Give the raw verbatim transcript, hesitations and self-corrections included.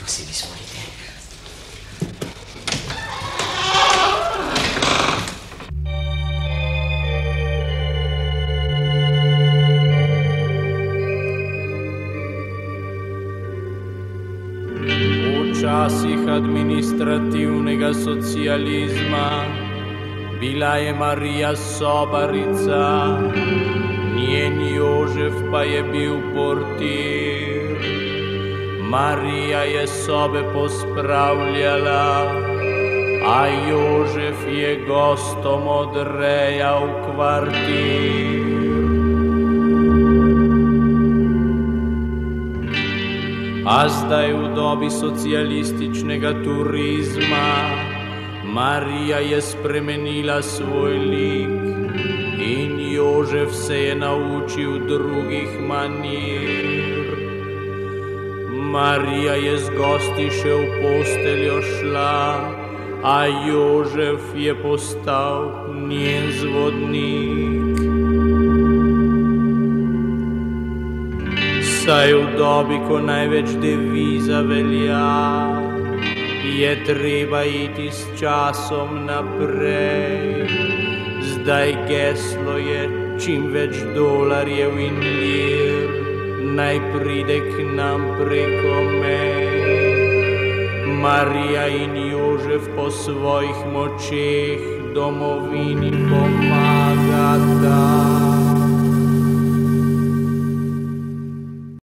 Kako si izvolite? V časih administrativnega socializma bila je Marija sobarica, njen Jožef pa je bil portir. Marija je sobe pospravljala, a Jožef je gostom odrejal kvartir. A zdaj v dobi socialističnega turizma Marija je spremenila svoj lik in Jožef se je naučil drugih manir. Marija je z gosti še v posteljo šla, a Jožef je postal njen zvodnik. Saj v dobi, ko največ deviza velja, je treba iti s časom naprej. Zdaj geslo je čim več dolarjev in lir, naj pride k nam preko mej. Marija in Jožef po svojih močeh domovini pomagata.